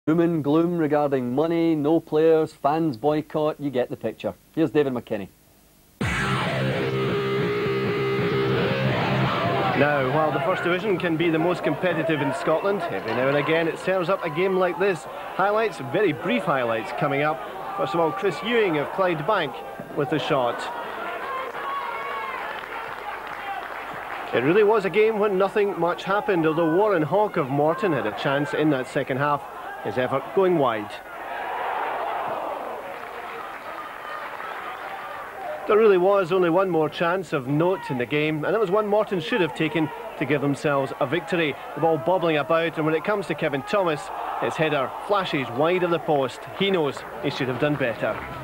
Doom and gloom regarding money, no players, fans boycott, you get the picture. Here's David McKinney. Now, while the First Division can be the most competitive in Scotland, every now and again it serves up a game like this. Highlights, very brief highlights coming up. First of all, Chris Ewing of Clydebank with the shot. It really was a game when nothing much happened, although Warren Hawke of Morton had a chance in that second half, his effort going wide. There really was only one more chance of note in the game, and that was one Morton should have taken to give themselves a victory. The ball bobbling about, and when it comes to Kevin Thomas, his header flashes wide of the post. He knows he should have done better.